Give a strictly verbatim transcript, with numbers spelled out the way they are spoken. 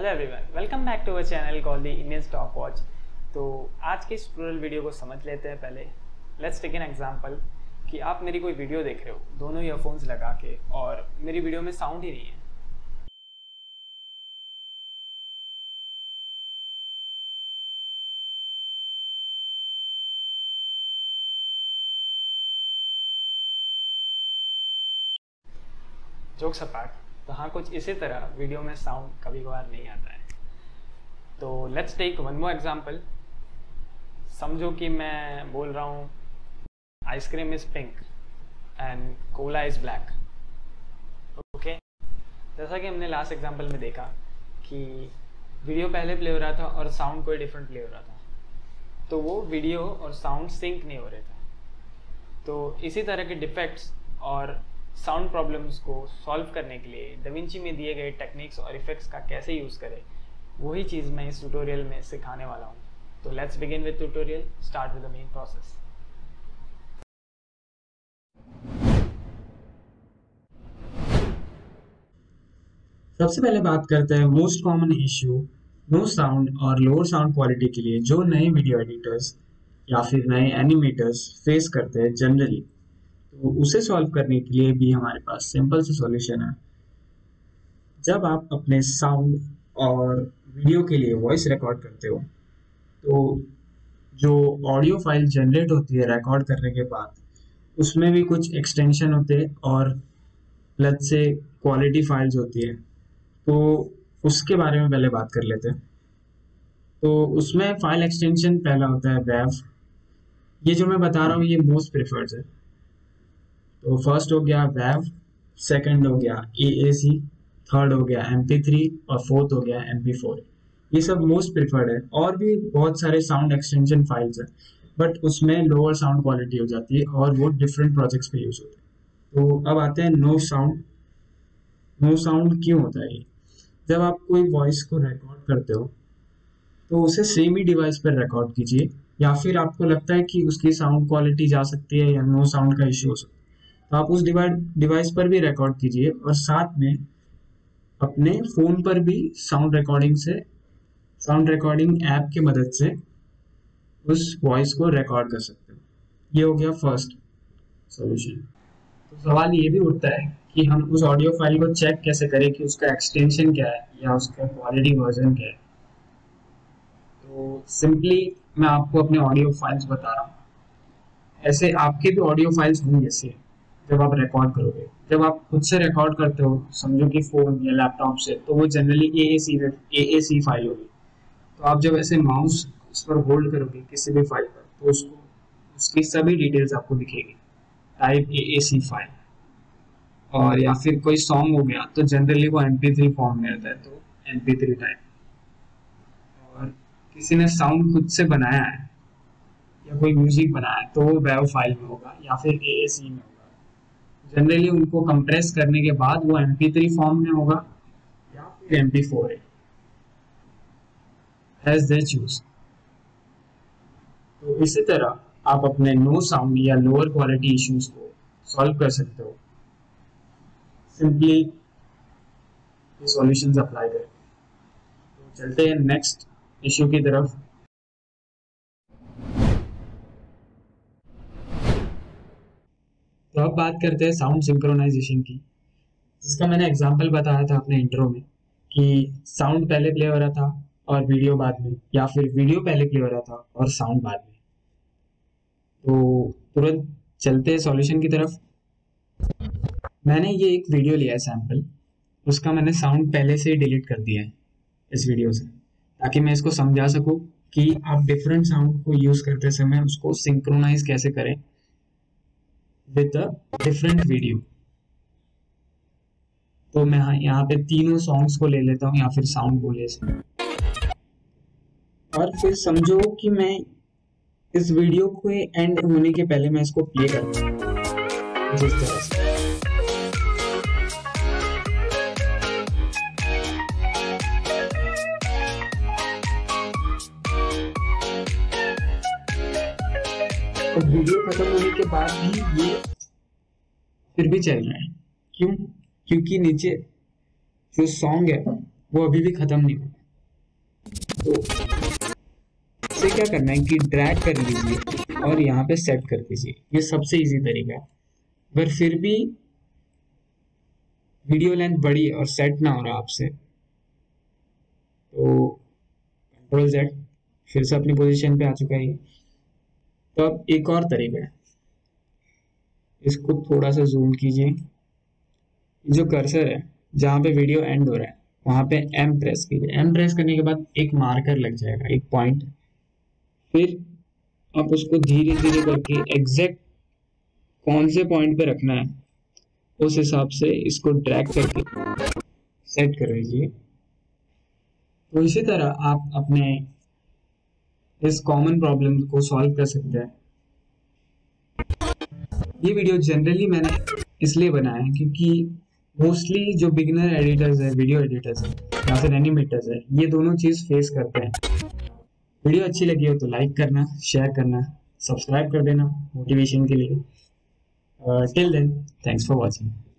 Hello everyone, welcome back to our channel called the Indian stock watch. तो आज के इस ट्यूटोरियल वीडियो को समझ लेते हैं। पहले लेट्स टेक एन एग्जांपल कि आप मेरी कोई वीडियो देख रहे हो दोनों ईयरफोन्स लगा के और मेरी वीडियो में साउंड ही नहीं है। जोक्स अपार्ट, तो हाँ, कुछ इसी तरह वीडियो में साउंड कभी कभार नहीं आता है। तो let's take one more example. समझो कि मैं बोल रहा हूँ ice cream is pink and cola is black. Okay, जैसा कि हमने लास्ट एग्जांपल में देखा कि वीडियो पहले प्ले हो रहा था और साउंड कोई डिफरेंट प्ले हो रहा था, तो वो वीडियो और साउंड सिंक नहीं हो रहे थे। तो इसी तरह के डिफेक्ट्स और साउंड प्रॉब्लम्स को सॉल्व करने के लिए डाविंची में दिए गए टेक्निक्स और इफेक्ट्स का कैसे यूज़ करें, वही चीज़ मैं इस ट्यूटोरियल में सिखाने वाला हूँ। तो let's begin with tutorial, start with the main process. सबसे पहले बात करते हैं most common issue no sound और लोअर साउंड क्वालिटी के लिए जो नए वीडियो एडिटर्स या फिर नए एनिमेटर्स फेस करते हैं जनरली। तो उसे सॉल्व करने के लिए भी हमारे पास सिंपल सा सॉल्यूशन है। जब आप अपने साउंड और वीडियो के लिए वॉइस रिकॉर्ड करते हो तो जो ऑडियो फाइल जनरेट होती है रिकॉर्ड करने के बाद, उसमें भी कुछ एक्सटेंशन होते हैं और प्लस से क्वालिटी फाइल्स होती है। तो उसके बारे में पहले बात कर लेते हैं। तो उसमें फाइल एक्सटेंशन पहला होता है वेव। ये जो मैं बता रहा हूँ ये मोस्ट प्रिफर्ड है। तो फर्स्ट हो गया वेव, सेकंड हो गया ए ए सी, थर्ड हो गया एम पी थ्री और फोर्थ हो गया एम पी फोर। ये सब मोस्ट प्रिफर्ड है। और भी बहुत सारे साउंड एक्सटेंशन फाइल्स हैं, बट उसमें लोअर साउंड क्वालिटी हो जाती है और वो डिफरेंट प्रोजेक्ट्स पे यूज होते हैं। तो अब आते हैं नो साउंड। नो साउंड क्यों होता है ये? जब आप कोई वॉइस को रिकॉर्ड करते हो तो उसे सेम ही डिवाइस पर रिकॉर्ड कीजिए, या फिर आपको लगता है कि उसकी साउंड क्वालिटी जा सकती है या नो साउंड का इश्यू हो सकता है, तो आप उस डिवाइस पर भी रिकॉर्ड कीजिए और साथ में अपने फ़ोन पर भी साउंड रिकॉर्डिंग से साउंड रिकॉर्डिंग ऐप की मदद से उस वॉइस को रिकॉर्ड कर सकते हो। ये हो गया फर्स्ट सॉल्यूशन। तो सवाल ये भी उठता है कि हम उस ऑडियो फाइल को चेक कैसे करें कि उसका एक्सटेंशन क्या है या उसका क्वालिटी वर्जन क्या है। तो सिंपली मैं आपको अपने ऑडियो फाइल्स बता रहा हूँ। ऐसे आपके भी ऑडियो फाइल्स होंगे ऐसे जब आप रिकॉर्ड करोगे। जब आप खुद से रिकॉर्ड करते हो, समझो कि फ़ोन या लैपटॉप से, तो वो जनरली ए ए सी ए ए सी फाइल होगी। तो आप जब ऐसे माउस उस पर होल्ड करोगे किसी भी फाइल पर, तो उसको उसकी सभी डिटेल्स आपको दिखेगी, type A A C file. और या फिर कोई सॉन्ग हो गया तो जनरली वो एम पी थ्री फॉर्म में रहता है, तो एम पी थ्री टाइप। और किसी ने साउंड खुद से बनाया है या कोई म्यूजिक बनाया है तो वो वेव फाइल में होगा या फिर ए ए सी में होगा। जनरली उनको कंप्रेस करने के बाद वो एम पी थ्री फॉर्म में होगा या फिर एम पी फोर है, as they choose। तो इसी तरह आप अपने नो साउंड या लोअर क्वालिटी इश्यूज को सॉल्व कर सकते हो सिंपली ये सॉल्यूशंस अप्लाई करके। तो चलते हैं नेक्स्ट इश्यू की तरफ। तो अब बात करते हैं साउंड सिंक्रोनाइजेशन की, जिसका मैंने एग्जांपल बताया था अपने इंट्रो में कि साउंड पहले प्ले हो रहा था और वीडियो बाद में, या फिर वीडियो पहले प्ले हो रहा था और साउंड बाद में। तो तुरंत चलते हैं सॉल्यूशन की तरफ। मैंने ये एक वीडियो लिया है सैम्पल, उसका मैंने साउंड पहले से ही डिलीट कर दिया है इस वीडियो से, ताकि मैं इसको समझा सकूं कि आप डिफरेंट साउंड को यूज करते समय उसको सिंक्रोनाइज कैसे करें विद अ डिफरेंट वीडियो। तो मैं यहाँ पे तीनों सॉन्ग्स को ले लेता हूँ या फिर साउंड बोले से, और फिर समझो कि मैं इस वीडियो के एंड होने के पहले मैं इसको प्ले करता हूँ जिस तरह से। और वीडियो खत्म होने के बाद भी ये फिर भी चल रहा है। क्यों? क्योंकि नीचे जो सॉन्ग है वो अभी भी ख़त्म नहीं होगा। तो इसे क्या करना है कि ड्रैग कर लीजिए और यहाँ पे सेट कर दीजिए। ये सबसे इजी तरीका है। अगर फिर भी वीडियो लेंथ बड़ी और सेट ना हो रहा आपसे, तो कंट्रोल जेड, फिर से अपनी पोजीशन पे आ चुका है। तो अब एक और तरीका है, इसको थोड़ा सा जूम कीजिए। जो कर्सर है जहाँ पे वीडियो एंड हो रहा है वहाँ पे एम प्रेस कीजिए। एम प्रेस करने के बाद एक मार्कर लग जाएगा, एक पॉइंट। फिर आप उसको धीरे धीरे करके एग्जैक्ट कौन से पॉइंट पे रखना है उस हिसाब से इसको ड्रैग करके सेट कर लीजिए। तो इसी तरह आप अपने इस कॉमन प्रॉब्लम को सॉल्व कर सकते हैं। ये वीडियो जनरली मैंने इसलिए बनाया है क्योंकि मोस्टली जो बिगिनर एडिटर्स है, वीडियो एडिटर्स है या फिर एनिमेटर्स है, ये दोनों चीज़ फेस करते हैं। वीडियो अच्छी लगी हो तो लाइक करना, शेयर करना, सब्सक्राइब कर देना मोटिवेशन के लिए। Till then, thanks for watching.